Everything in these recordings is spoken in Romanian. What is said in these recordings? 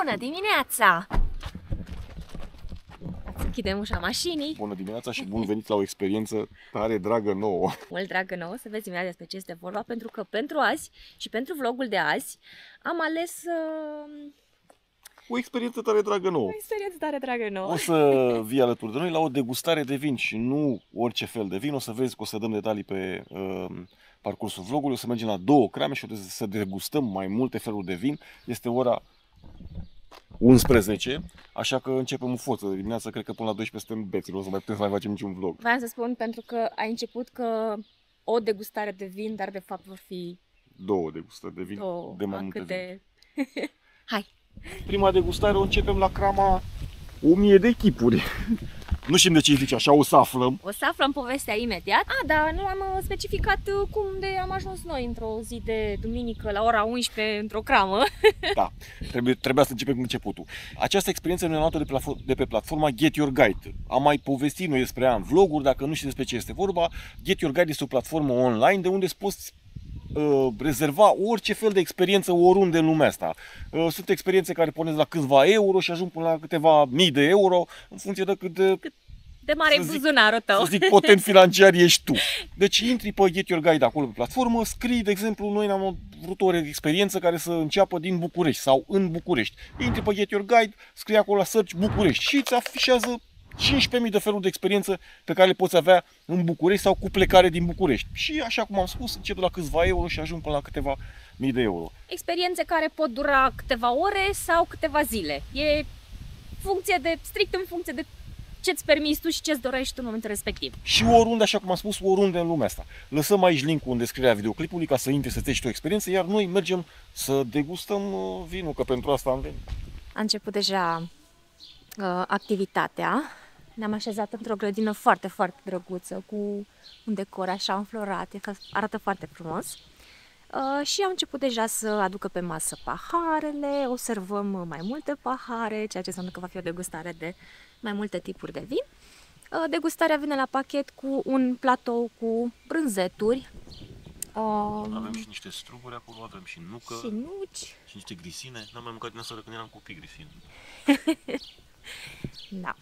Bună dimineața! Să închidem ușa mașinii. Bună dimineața și bun venit la o experiență tare dragă nouă. Mult dragă nouă, să vezi imediat despre ce este vorba, pentru că pentru azi și pentru vlogul de azi am ales O experiență tare dragă nouă. o experiență tare dragă nouă. O să vii alături de noi la o degustare de vin și nu orice fel de vin. O să vezi că o să dăm detalii pe parcursul vlogului. O să mergem la 2 crame și o să degustăm mai multe feluri de vin. Este ora 11, așa că începem în forță de dimineață, cred că până la 12 suntem beților, o să mai putem să mai facem niciun vlog. Vreau să spun pentru că ai început că o degustare de vin, dar de fapt vor fi 2 degustări de vin, două, de mai multe vin. câte... Hai! Prima degustare o începem la crama 1000 de chipuri. Nu știm de ce îi zice așa, o să aflăm. O să aflăm povestea imediat. Da, nu am specificat cum de am ajuns noi într-o zi de duminică la ora 11 într-o cramă. Da, trebuia să începem cu începutul. Această experiență ne-a luat de pe platforma Get Your Guide. Am mai povestit noi despre ea în vloguri, dacă nu știi despre ce este vorba. Get Your Guide este o platformă online de unde îți poți rezerva orice fel de experiență oriunde în lumea asta. Sunt experiențe care pornesc la câțiva euro și ajung până la câteva mii de euro în funcție de cât de mare e buzunarul tău. Să zic, potent financiar ești tu. Deci intri pe Get Your Guide acolo pe platformă, scrii, de exemplu, noi ne-am vrut o experiență care să înceapă din București sau în București. Intri pe Get Your Guide, scrii acolo la search București și îți afișează 15.000 de feluri de experiență pe care le poți avea în București sau cu plecare din București. Și așa cum am spus, încep de la câțiva euro și ajung până la câteva mii de euro. Experiențe care pot dura câteva ore sau câteva zile. E strict în funcție de ce-ți permiți tu și ce-ți dorești tu în momentul respectiv. Și oriunde, așa cum am spus, oriunde în lumea asta. Lăsăm aici link-ul în descrierea videoclipului ca să intri să-ți iei și tu o experiență, iar noi mergem să degustăm vinul, că pentru asta am venit. A început deja activitatea. Ne-am așezat într-o grădină foarte, foarte drăguță, cu un decor așa înflorat, arată foarte frumos. Și am început deja să aducă pe masă paharele, o servăm mai multe pahare, ceea ce înseamnă că va fi o degustare de mai multe tipuri de vin. Degustarea vine la pachet cu un platou cu brânzeturi. Avem și niște struguri acolo, avem și nucă și nuci. Și niște grisine. N-am mai mâncat din asta când eram copii grisine. Da.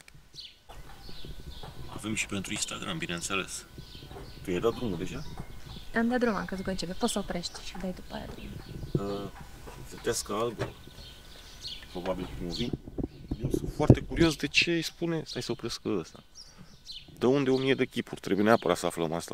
Avem și pentru Instagram, bineînțeles. Tu i-ai dat drumul deja? Am dat drumul, am crezut că începe. Poți să oprești și dai după aia drumul. Fetească albă. Probabil cum vin. Eu sunt foarte curios de ce îi spune. Stai să opresc ăsta. De unde 1000 de chipuri? Trebuie neapărat să aflăm asta.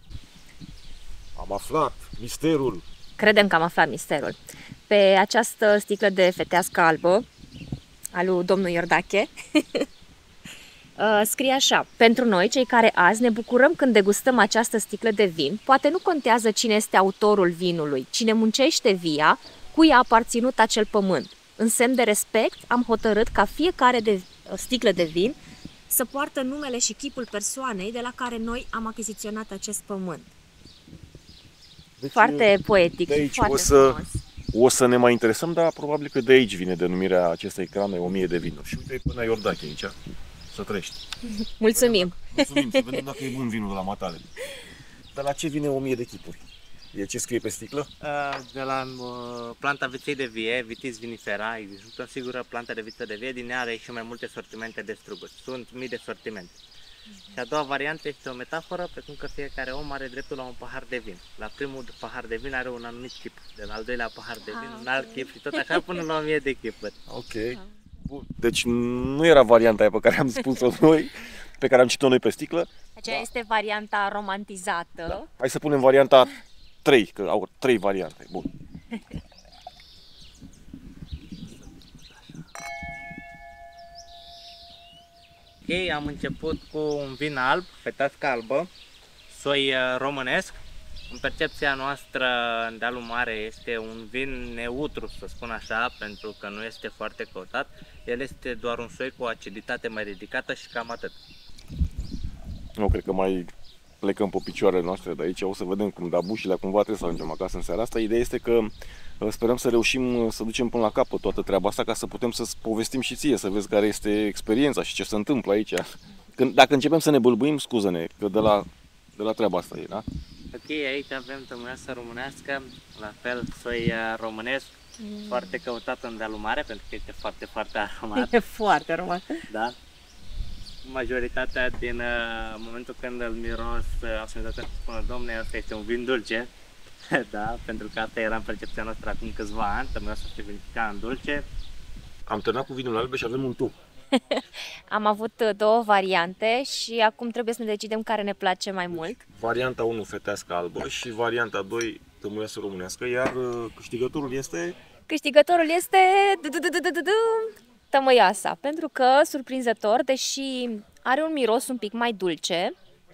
Am aflat misterul. Credem că am aflat misterul. Pe această sticlă de fetească albă a lui domnul Iordache scrie așa: pentru noi, cei care azi ne bucurăm când degustăm această sticlă de vin, poate nu contează cine este autorul vinului, cine muncește via, cui a aparținut acel pământ. În semn de respect, am hotărât ca fiecare sticlă de vin să poartă numele și chipul persoanei de la care noi am achiziționat acest pământ. Deci, foarte poetic, de aici foarte frumos. O să ne mai interesăm, dar probabil că de aici vine denumirea acestei crame 1000 de vinuri. Și uite până Iordache aici, să trăiești. Mulțumim! Mulțumim, să vedem dacă e bun vinul de la Matale. Dar la ce vine 1000 de chipuri? E ce scrie pe sticlă? De la planta viței de vie, Vitis vinifera, există o sigură plantă de viță de vie, din ea are și mai multe sortimente de struguri. Sunt mii de sortimente. Și a doua variantă este o metaforă, precum că fiecare om are dreptul la un pahar de vin. La primul pahar de vin are un anumit chip, de la al doilea pahar de vin un alt chip și tot așa până la 1000 de chipuri. Ok. Bun. Deci nu era varianta aia pe care am spus-o noi, pe care am citit-o noi pe sticlă. Aceea este varianta romantizată. Da. Hai să punem varianta 3, că au 3 variante. Bun. Ok, am început cu un vin alb, fetească albă, soi românesc. În percepția noastră, în dealul mare este un vin neutru, să spun așa, pentru că nu este foarte căutat. El este doar un soi cu o aciditate mai ridicată și cam atât. Nu cred că mai plecăm pe picioarele noastre de aici, o să vedem cum da bușile, cumva trebuie să ajungem acasă în seara asta. Ideea este că sperăm să reușim să ducem până la capăt toată treaba asta ca să putem să-ți povestim și ție, să vezi care este experiența și ce se întâmplă aici. Dacă începem să ne bâlbâim, scuză-ne, că de la treaba asta e, da? Ok, aici avem tămâioasă românească, la fel soi românesc, Foarte căutat în dealul mare pentru că este foarte, foarte aromat. E foarte aromat. Da? Majoritatea din momentul când îl miros, am senzația să spună, domne, asta este un vin dulce. Da? Pentru că asta era în percepția noastră acum câțiva ani, tămâia să se verifica în dulce. Am terminat cu vinul albe și avem un top. Am avut două variante și acum trebuie să ne decidem care ne place mai mult. Varianta 1 fetească albă și varianta 2 tămâioasă românească, iar câștigătorul este... Câștigătorul este tămăioasa, pentru că, surprinzător, deși are un miros un pic mai dulce,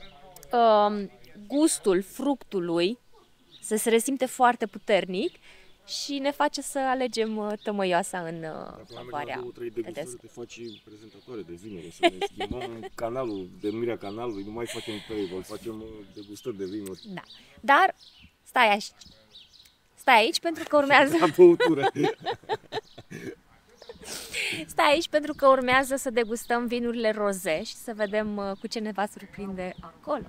gustul fructului se resimte foarte puternic și ne face să alegem tămăioasa în favoarea fetească. Te faci prezentatoare de vinuri, să ne schimbăm canalul, denumirea canalului, nu mai facem table, facem degustări de vinuri. Da, dar stai aici pentru că urmează... La băutură. Stai aici pentru că urmează să degustăm vinurile roze și să vedem cu ce ne va surprinde acolo.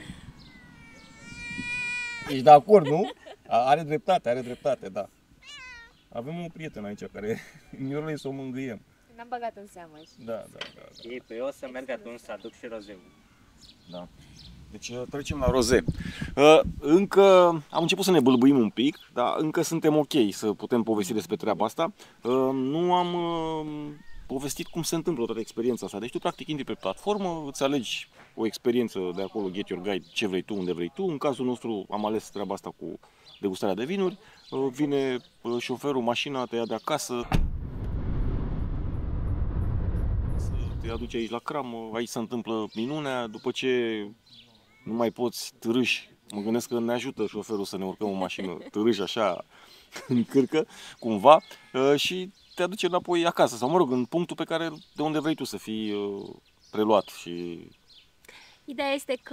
Ești de acord, nu? Are dreptate, da. Avem o prietenă aici care miorului să o mângâiem. N-am băgat în seamă aici. Da. Ei, păi eu o să merg atunci să aduc și rozeul. Da. Deci trecem la roze. Încă am început să ne bâlbâim un pic, dar încă suntem ok să putem povesti despre treaba asta. Nu am povestit cum se întâmplă toată experiența asta. Deci tu practic intri pe platformă, îți alegi o experiență de acolo, Get Your Guide, ce vrei tu, unde vrei tu. În cazul nostru am ales treaba asta cu degustarea de vinuri. Vine șoferul, mașina, te ia de acasă, te aduce aici la cramă, aici se întâmplă minunea. După ce nu mai poți, târâși, mă gândesc că ne ajută șoferul să ne urcăm în mașină, târâși așa, în cârcă, cumva, și te aduce înapoi acasă, sau mă rog, în punctul pe care, de unde vrei tu să fii preluat. Și Ideea este că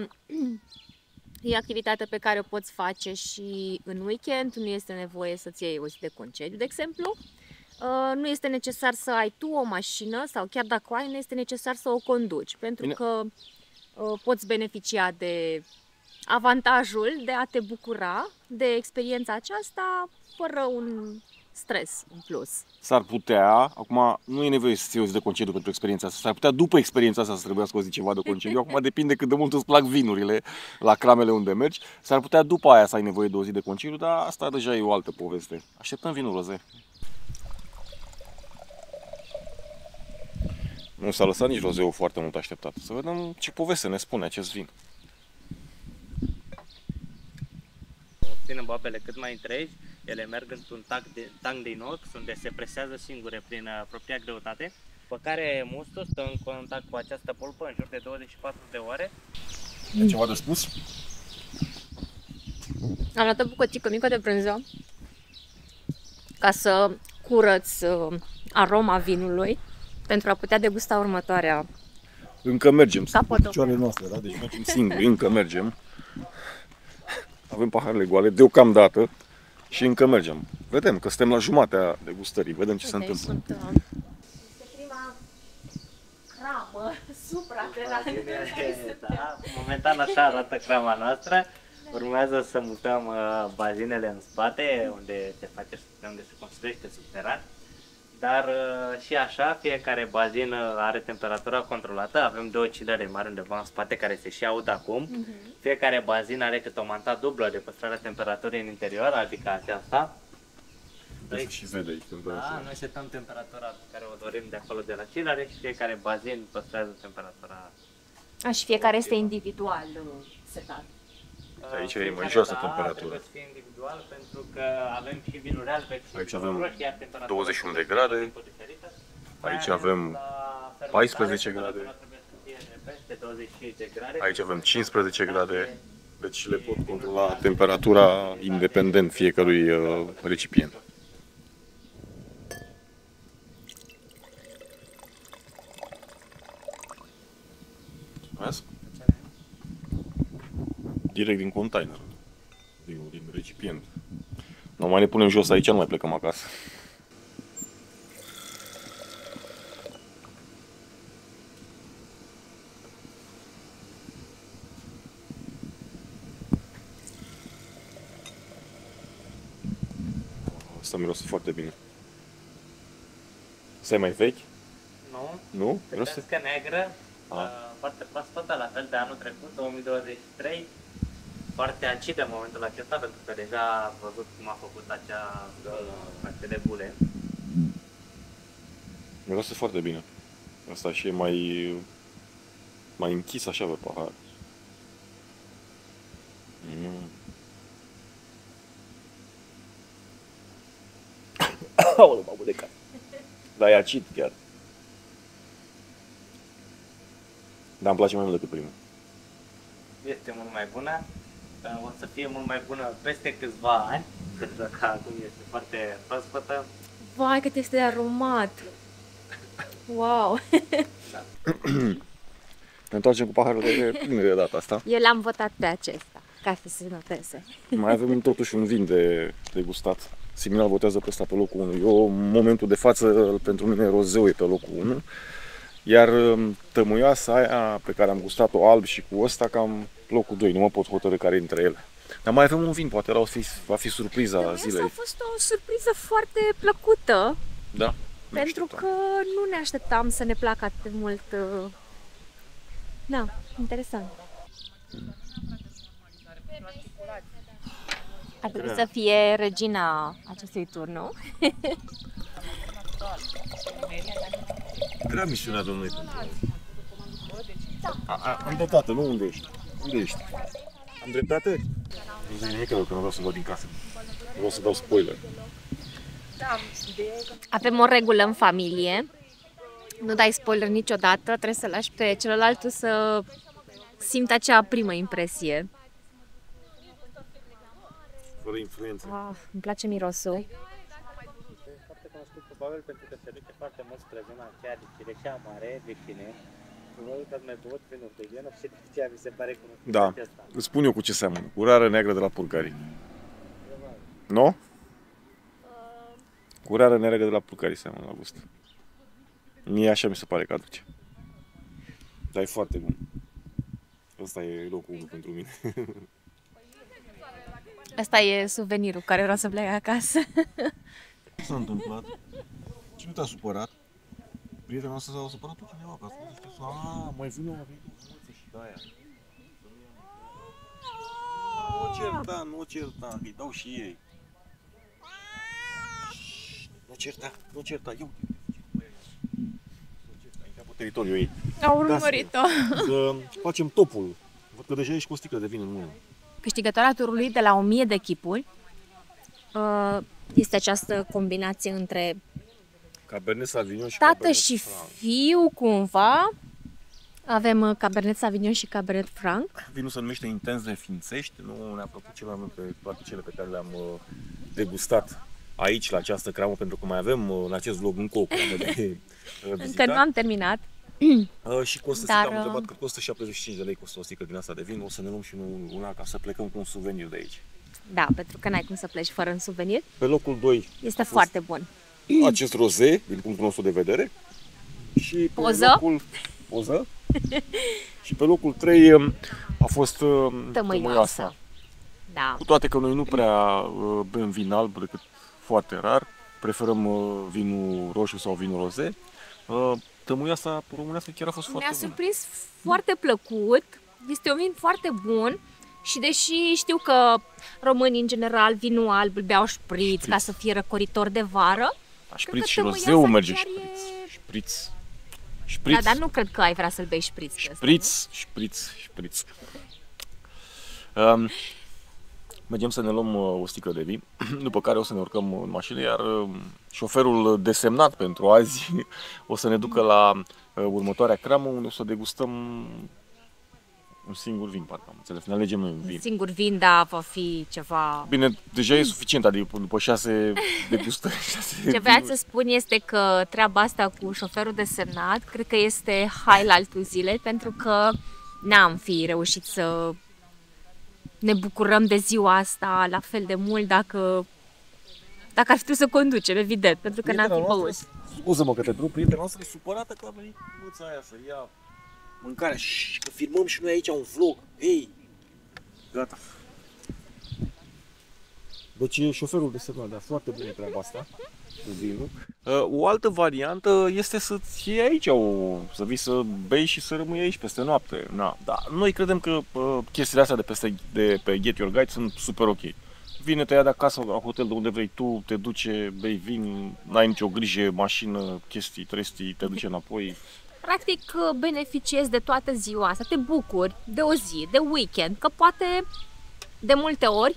e activitatea pe care o poți face și în weekend, nu este nevoie să-ți iei o zi de concediu, de exemplu. Nu este necesar să ai tu o mașină sau chiar dacă o ai, nu este necesar să o conduci, pentru că poți beneficia de avantajul de a te bucura de experiența aceasta fără un stres în plus. S-ar putea, acum nu e nevoie să ții o zi de concediu pentru experiența asta, s-ar putea după experiența asta să trebuiască o zi ceva de concediu, acum depinde cât de mult îți plac vinurile la cramele unde mergi, s-ar putea după aia să ai nevoie de o zi de concediu, dar asta deja e o altă poveste. Așteptăm vinul roze. Nu s-a lăsat nici rozeul foarte mult așteptat. Să vedem ce poveste ne spune acest vin. Obținem boabele cât mai întregi, ele merg într-un tank de inox, unde se presează singure prin propria greutate, pe care mustul stă în contact cu această pulpă în jur de 24 de ore. E ceva de spus? Am luat o bucățică mică de brânză ca să curăț aroma vinului pentru a putea degusta următoarea. Încă mergem, sunt Capodopera. picioarele noastre, da? Deci mergem singuri, încă mergem. Avem paharele goale deocamdată și încă mergem. Vedem că suntem la jumatea degustării, vedem ce se întâmplă. Este prima cramă supraterană. Da, momentan așa arată crama noastră. Urmează să mutăm bazinele în spate, unde se construiește subteran. Dar și așa, fiecare bazin are temperatura controlată. Avem două chillere mari undeva în spate care se și aud acum. Fiecare bazin are câte o manta dublă de păstrarea temperaturii în interior, adică aceasta. Noi, și vede aici temperatura. Da, noi setăm temperatura pe care o dorim de acolo de la chillere și fiecare bazin păstrează temperatura. Și fiecare este individual setat. Aici e mai jos temperatura. Trebuie să fie individual pentru că avem și vinuri albe. Aici avem 21 de grade. Aici avem 14 grade. Aici avem 15 grade. Deci le pot controla temperatura independent fiecărui recipient. Mulțumesc. Direct din container, din recipient. Nu mai ne punem jos aici, nu mai plecăm acasă. Asta miroase foarte bine. Asta e mai vechi? Nu? Nu? Miroase? Că neagră, Ah. foarte proaspătă, la fel de anul trecut, 2023. Foarte acidă în momentul acesta, pentru că deja am văzut cum a făcut acele bule. Miroase foarte bine. Asta și e mai închis așa pe pahar. Aoleu, mamă de cap. Dar e acid chiar. Dar îmi place mai mult decât primul. Este mult mai bună. O să fie mult mai bună peste câțiva ani, pentru că acum este foarte proaspătă. Vai, cât este de aromat! Wow! Ne întoarcem cu paharul de pline de data asta. Eu l-am votat pe acesta, ca să se noteze. Mai avem totuși un vin de gustat. Siminal votează pe ăsta pe locul 1. Eu, în momentul de față, pentru mine rozeu e pe locul 1. Iar tămâioasa aia pe care am gustat-o alb și cu ăsta cam locul 2. Nu mă pot hotărî care dintre ele. Dar mai avem un vin, poate ăla va fi surpriza zilei. Asta a fost o surpriză foarte plăcută. Da. Pentru că nu ne așteptam să ne placă atât de mult. Da, interesant. Ar trebui să fie regina acestui tur, nu? Grea misiunea domnului pentru am dreptate, nu? Unde ești? Unde ești? Am dreptate? Nu zic nimic, că nu vreau să văd din casă. Nu vreau să dau spoiler. Avem o regulă în familie. Nu dai spoiler niciodată, trebuie să lași pe celălalt să simtă acea primă impresie. Fără influență. Îmi place mirosul. Foarte cunoscut probabil pentru că se duce foarte mult spre zona aceea de cireșea mare, de Chine. Probabil că mai băut vinuri de genul și de aceea mi se pare cunoscut Da, acesta. îți spun eu cu ce seamănă. Cu rară neagră de la Purcari. Nu? Cu rară neagră de la Purcari seamănă la gust. Mie așa mi se pare că aduce. Dar e foarte bun. Ăsta e locul 1 pentru mine. Asta e suvenirul care vreau să plec acasă. Ce s-a întâmplat? Cine te-a supărat? Prietena noastră s-a supărat pe cineva, că a spus că mai vine o mulță și de-aia. Nu certa, îi dau și ei. Nu certa, eu intra pe teritoriul ei. Au urmărit-o. Să facem topul. Văd că deja ești cu o sticlă de vin în mână. Câștigătoarea turului de la 1000 de chipuri este această combinație între Cabernet Sauvignon și tată Cabernet și Franc. fiu cumva. Avem Cabernet Sauvignon și Cabernet Franc. Vinul se numește Intens de Fințești. Nu ne-a plăcut cel mai mult pe toate cele pe care le-am degustat aici, la această cramă, pentru că mai avem în acest vlog încă o cramă de vizitat. Încă nu am terminat. Și costă, Dar, am întrebat că costă 75 de lei, costă o sticlă din asta de vin. O să ne luăm și una ca să plecăm cu un suvenir de aici. Da, pentru că n-ai cum să pleci fără un suvenir. Pe locul 2 Este foarte bun. acest roze, din punctul nostru de vedere. Și pe Poză. locul poză. Și pe locul 3 a fost Tămâioasă. Da. Cu toate că noi nu prea bem vin alb, decât foarte rar, preferăm vinul roșu sau vinul roze. Tămâioasa românească chiar a fost foarte Mi-a bună. surprins foarte plăcut. Este un vin foarte bun. Și deși știu că românii în general vinul alb îl beau șpriț ca să fie răcoritor de vară, Șpriț că și tămâioasa rozeu merge chiar șpriț. Da, dar nu cred că ai vrea să-l bei șpriț. Șpriț. Mergem să ne luăm o sticlă de vin, după care o să ne urcăm în mașină, iar șoferul desemnat pentru azi o să ne ducă la următoarea cramă, unde o să degustăm un singur vin, parcă am înțeles. Ne alegem noi un vin. Singur vin, da, va fi ceva... Bine, deja e suficient, adică după 6 degustări, 6 Ce vreau să spun este că treaba asta cu șoferul desemnat, cred că este highlight-ul zilei, pentru că n-am fi reușit să ne bucurăm de ziua asta la fel de mult dacă ar fi trebuit să conducem, evident, pentru că n-am fi băut. Scuză-mă că te întrerup, prietena noastră e supărată că a venit nuța aia să ia mâncarea și că filmăm și noi aici un vlog. Ei, gata. Deci e șoferul desemnat, dar foarte bună treaba asta cu vinul. O altă variantă este să-ți iei aici, să vii să bei și să rămâi aici peste noapte. Na, da. Noi credem că chestiile astea de pe Get Your Guide sunt super ok. Vine, te ia de acasă la hotel de unde vrei tu, te duce, bei vin, n-ai nicio grijă, mașină, chestii, trestii, te duce înapoi. Practic beneficiezi de toată ziua asta, te bucuri de o zi, de weekend, că poate de multe ori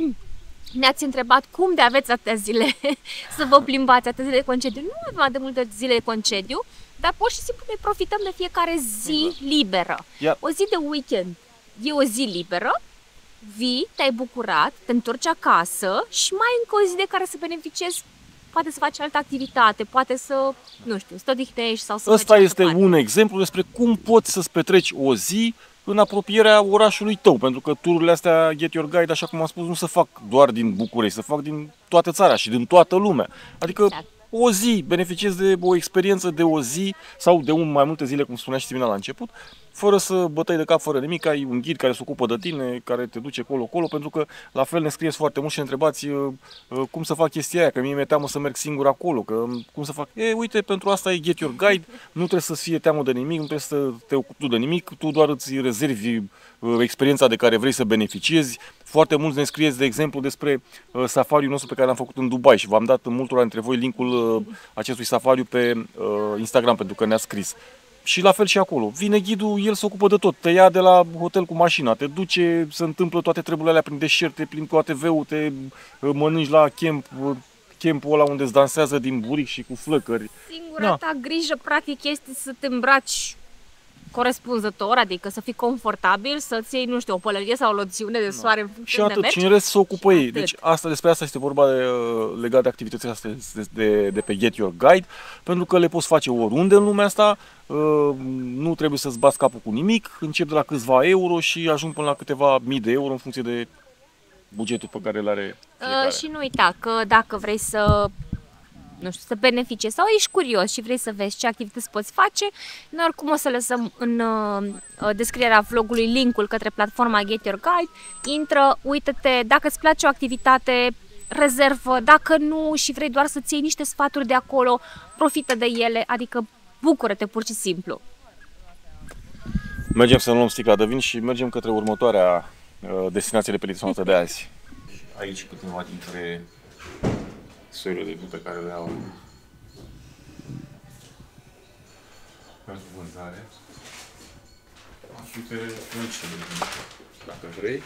ne-ați întrebat cum de aveți atâtea zile să vă plimbați, atâtea zile de concediu. Nu avem atât de multe zile de concediu, dar pur și simplu noi profităm de fiecare zi liberă. O zi de weekend e o zi liberă, vii, te-ai bucurat, te întorci acasă și mai încă o zi de care să beneficiezi. Poate să faci altă activitate, poate să, nu știu, să te odihnești sau să Ăsta este un exemplu despre cum poți să-ți petreci o zi în apropierea orașului tău, pentru că tururile astea Get Your Guide, așa cum am spus, nu se fac doar din București, se fac din toată țara și din toată lumea. Adică exact. O zi, beneficiezi de o experiență de o zi sau de mai multe zile, cum spunea și Simina la început, fără să bătăi de cap, fără nimic, ai un ghid care se ocupă de tine, care te duce colo-colo, pentru că la fel ne scrieți foarte mult și ne întrebați cum să fac chestia aia, că mie mi-e teamă să merg singur acolo, că cum să fac. Uite, pentru asta e Get Your Guide, nu trebuie să-ți fie teamă de nimic, nu trebuie să te ocupi tu de nimic, tu doar îți rezervi experiența de care vrei să beneficiezi. Foarte mulți ne scrieți, de exemplu, despre safariul nostru pe care l-am făcut în Dubai și v-am dat multora dintre voi linkul acestui safariu pe Instagram, pentru că ne-a scris. Și la fel și acolo. Vine ghidul, el se ocupă de tot. Te ia de la hotel cu mașina, te duce, se întâmplă toate treburile alea prin deșert, te plimbi cu ATV-ul, te mănânci la campul ăla unde îți dansează din buric și cu flăcări. Singura ta grijă, practic, este să te îmbraci corespunzător, adică să fii confortabil, să-ți iei, nu știu, o pălărie sau o loțiune de soare în funcție și atât, mergi. și în rest se ocupă ei. Deci despre asta este vorba legat de activitățile astea de pe Get Your Guide, pentru că le poți face oriunde în lumea asta, nu trebuie să-ți bați capul cu nimic, încep de la câțiva euro și ajung până la câteva mii de euro în funcție de bugetul pe care îl are fiecare. Și nu uita că dacă vrei să să beneficiezi sau ești curios și vrei să vezi ce activități poți face, noi oricum o să lăsăm în descrierea vlogului linkul către platforma Get Your Guide. Intră, uită-te, dacă îți place o activitate, rezervă, dacă nu și vrei doar să-ți iei niște sfaturi de acolo, profită de ele, adică bucură-te pur și simplu. Mergem să luăm sticla de vin și mergem către următoarea destinație de pe noastră de azi. Aici câteva dintre soiurile de vin pe care le au pentru vânzare. Și pe niște de vin, dacă vrei.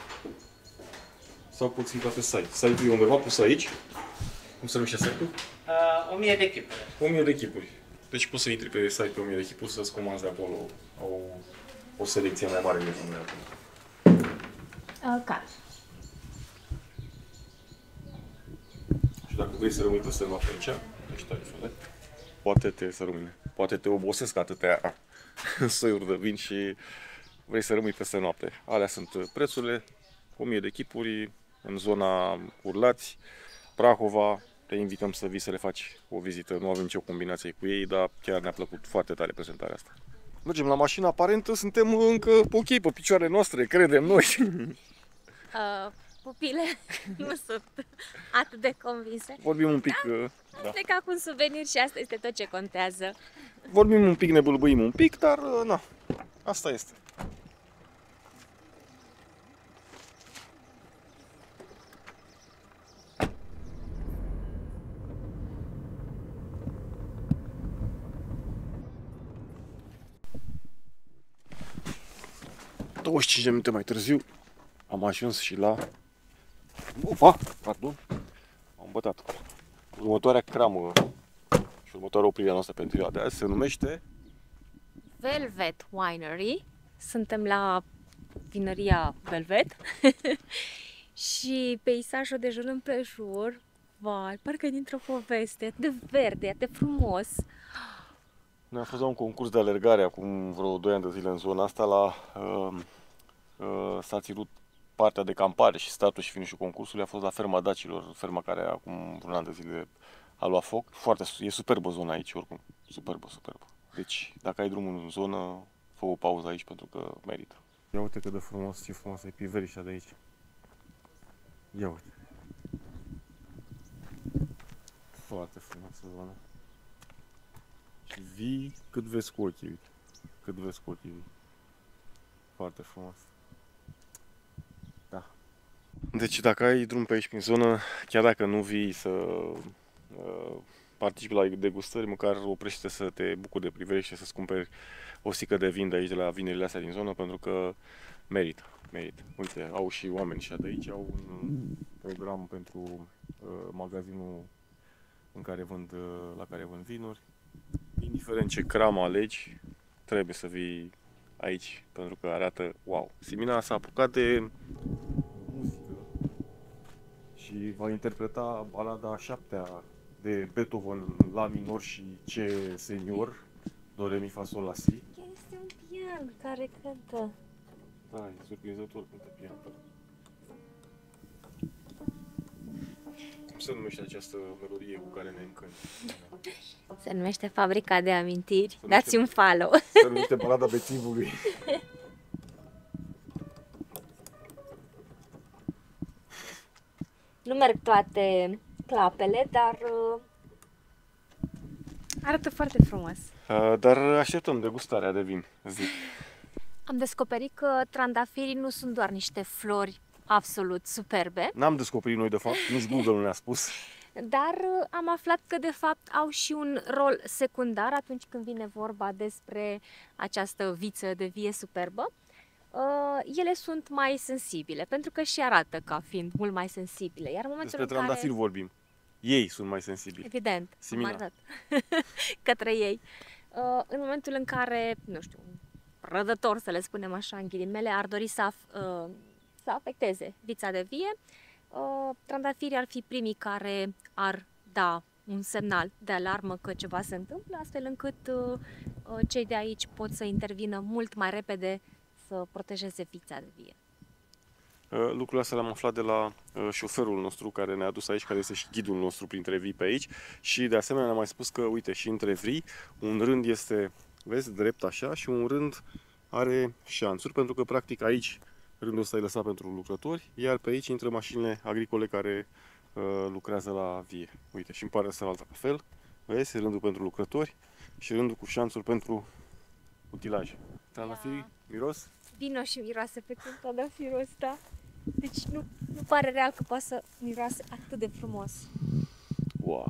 Sau poți intra pe site. Site-ul e undeva pus aici. Cum se numește site-ul? 1000 de chipuri. 1000 de chipuri. Deci poți să intri pe site pe 1000 de chipuri să-ți comanzi de acolo o selecție mai mare de vin de acolo. Care? Și dacă vrei să rămâi peste noapte aici, ești tarifele, poate te obosesc atâtea soiuri de vin și vrei să rămâi peste noapte. Alea sunt prețurile, 1000 de chipuri în zona Urlați, Prahova. Te invităm să vii să le faci o vizită, nu avem nicio combinație cu ei, dar chiar ne-a plăcut foarte tare prezentarea asta. Mergem la mașină, aparent suntem încă ok pe picioarele noastre, credem noi. Pupile nu sunt atât de convinse. Vorbim un pic... Am plecat cu un suvenir și asta este tot ce contează. Vorbim un pic, ne bâlbâim un pic, dar na, asta este. ...25 de minute mai târziu am ajuns și la... Pardon, am bătat. Următoarea cramă și următoarea oprire a noastră pentru ziua de azi se numește... Velvet Winery. Suntem la vinăria Velvet. Și peisajul de jur împrejur, vai, parcă e dintr-o poveste, atât de verde, atât de frumos. Noi am fost la un concurs de alergare acum vreo 2 ani de zile în zona asta, s-a ținut partea de campare și startul și finișul concursului a fost la ferma Dacilor, ferma care acum vreun an de zile a luat foc. E superbă zona aici, oricum, superbă. Deci, dacă ai drumul în zonă, fă o pauză aici pentru că merită. Ia uite cât de frumos, ce frumos e piverișa de aici. Ia uite. Foarte frumoasă zona. Și vii cât vezi cu ochii, uite. Cât vezi cu ochii vii. Foarte frumos. Da. Deci dacă ai drum pe aici prin zonă, chiar dacă nu vii să participi la degustări, măcar oprește să te bucuri de privește, să-ți cumperi o sticlă de vin de aici, de la vinerile astea din zonă, pentru că merită. Uite, au și oameni și de aici, au un program pentru magazinul la care vând vinuri. Indiferent ce cramă alegi, trebuie să vii aici, pentru că arată wow. Simina s-a apucat de muzică și va interpreta balada a 7-a de Beethoven la minor și C senior, do, re, mi, fa, sol, la, si. Este un pian care cântă. Da, e surprinzător cântă pian. Cum se numește această melodie cu care ne încântă? Se numește Fabrica de Amintiri. Dați un follow. Se numește Balada Bețivului. Nu merg toate clapele, dar arată foarte frumos. Dar așteptăm degustarea de vin, zic. Am descoperit că trandafirii nu sunt doar niște flori absolut superbe, N-am descoperit noi de fapt, nici Google nu ne-a spus. dar am aflat că de fapt au și un rol secundar atunci când vine vorba despre această viță de vie superbă. Ele sunt mai sensibile, pentru că și arată ca fiind mult mai sensibile. Iar în momentul Despre în care... trandafiri vorbim. Ei sunt mai sensibili. Evident, Simina. am arătat către ei. În momentul în care, nu știu, un prădător, să le spunem așa în ghilimele, ar dori să afecteze vița de vie, trandafirii ar fi primii care ar da un semnal de alarmă că ceva se întâmplă, astfel încât cei de aici pot să intervină mult mai repede să protejeze vița de vie. Lucrurile astea le-am aflat de la șoferul nostru care ne-a adus aici, care este și ghidul nostru printre vii pe aici. Și de asemenea ne-a mai spus că, uite, și între vrii, un rând este, vezi, drept așa și un rând are șanțuri, pentru că practic aici rândul ăsta e lăsat pentru lucrători, iar pe aici intră mașinile agricole care lucrează la vie. Uite, și în partea asta alta la fel, vezi, rândul pentru lucrători și rândul cu șanțuri pentru utilaje. Trandafirii, miros? Vino și miroase pe când trandafirul ăsta. Deci nu pare real că poate să miroase atât de frumos. Wow!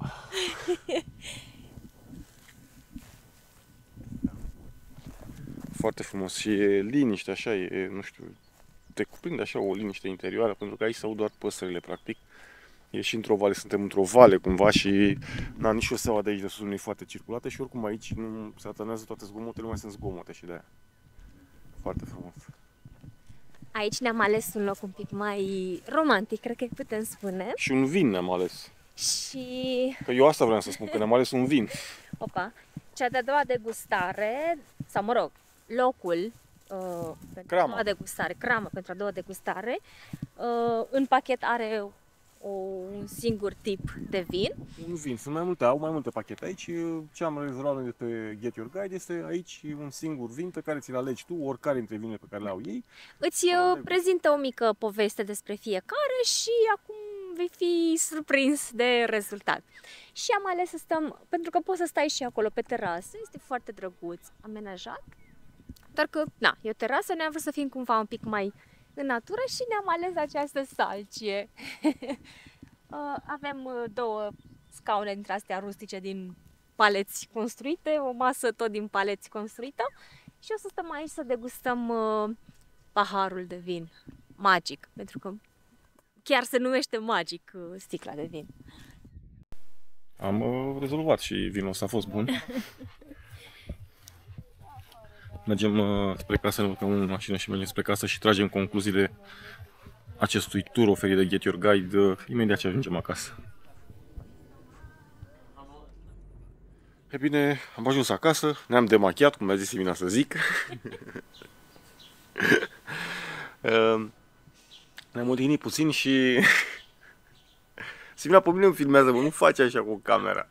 Foarte frumos și e liniște, așa, e, nu știu, te cuprinde așa o liniște interioară, pentru că aici se aud doar păsările, practic. E și într-o vale, suntem într-o vale cumva și nici șoseaua de aici de sus nu e foarte circulată și oricum aici nu se atanează toate zgomotele, nu mai sunt zgomote și de aia. Foarte frumos. Aici ne-am ales un loc un pic mai romantic, cred că putem spune. Și un vin ne-am ales. Și... Că eu asta vreau să spun, că ne-am ales un vin. Opa! Cea de-a doua degustare, sau mă rog, locul pentru a doua degustare, crama pentru a doua degustare, în pachet are un singur tip de vin. Un vin, sunt mai multe, au mai multe pachete aici. Ce am rezervat de pe Get Your Guide este aici un singur vin pe care ți-l alegi tu, oricare dintre vinele pe care le au ei. Îți prezintă o mică poveste despre fiecare și acum vei fi surprins de rezultat. Și am ales să stăm, pentru că poți să stai și acolo pe terasă, este foarte drăguț, amenajat. Doar că, na, e o terasă, ne-am vrut să fim cumva un pic mai în natură și ne-am ales această salcie. Avem două scaune dintre astea rustice din paleți construite, o masă tot din paleți construită și o să stăm aici să degustăm paharul de vin magic, pentru că chiar se numește magic sticla de vin. Am rezolvat și vinul ăsta a fost bun. Mergem spre casă, ne urcăm în mașină și mergem spre casă și tragem concluziile acestui tur oferit de Get Your Guide imediat ce ajungem acasă. E bine, am ajuns acasă, ne-am demachiat, cum mi-a zis Simina să zic. Ne-am odihnit puțin și Simina pe mine îmi filmează, bă, nu face așa cu camera.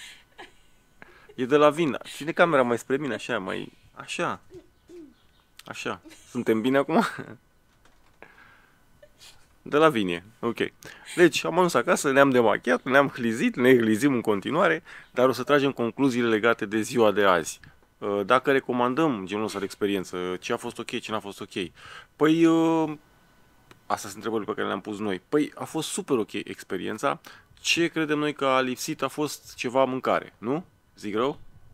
E de la vin, ține camera mai spre mine, așa, mai... Așa. Suntem bine acum? De la Vinie, ok. Deci am ajuns acasă, ne-am demachiat, ne-am hlizit, ne hlizim în continuare, dar o să tragem concluziile legate de ziua de azi. Dacă recomandăm genul ăsta de experiență, ce a fost ok, ce n-a fost ok. Păi, astea sunt întrebările pe care le-am pus noi. Păi, a fost super ok experiența. Ce credem noi că a lipsit a fost ceva mâncare, nu? Zic rău?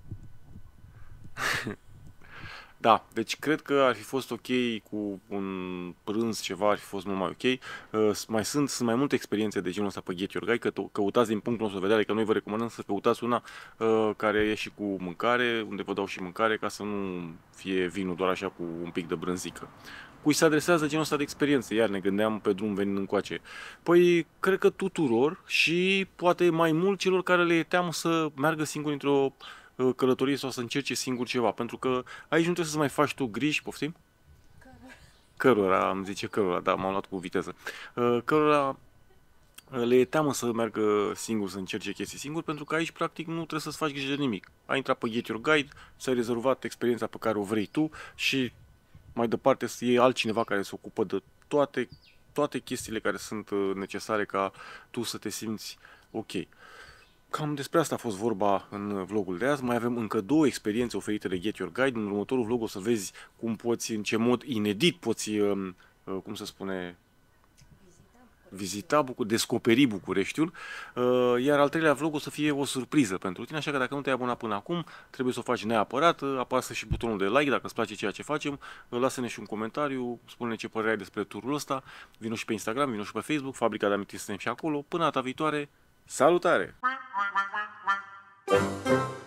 Da, deci cred că ar fi fost ok cu un prânz, ceva ar fi fost mult mai ok. Sunt mai multe experiențe de genul ăsta pe Get Your Guide, că căutați din punctul nostru de vedere, că noi vă recomandăm să căutați una care e și cu mâncare, unde vă dau și mâncare, ca să nu fie vinul doar așa cu un pic de brânzică. Cui se adresează genul ăsta de experiențe, iar ne gândeam pe drum venind încoace. Păi, cred că tuturor și poate mai mult celor care le e teamă să meargă singuri într-o călătorie sau să încerce singur ceva, pentru că aici nu trebuie să mai faci tu griji, poftim? Cărora, îmi zice cărora, da, m-am luat cu viteză. Cărora le e teamă să meargă singur, să încerce chestii singur, pentru că aici practic nu trebuie să-ți faci grijă de nimic. Ai intrat pe Get Your Guide, ți-ai rezervat experiența pe care o vrei tu și mai departe să iei altcineva care se ocupă de toate chestiile care sunt necesare ca tu să te simți ok. Cam despre asta a fost vorba în vlogul de azi. Mai avem încă 2 experiențe oferite de Get Your Guide. În următorul vlog o să vezi cum poți, în ce mod inedit poți, cum se spune, descoperi Bucureștiul. Iar al treilea vlog o să fie o surpriză pentru tine, așa că dacă nu te-ai abonat până acum, trebuie să o faci neapărat. Apasă și butonul de like dacă îți place ceea ce facem. Lasă-ne și un comentariu, spune-ne ce părere ai despre turul ăsta. Vino și pe Instagram, vino și pe Facebook, Fabrica de Amintiri suntem și acolo. Până data viitoare, salutare!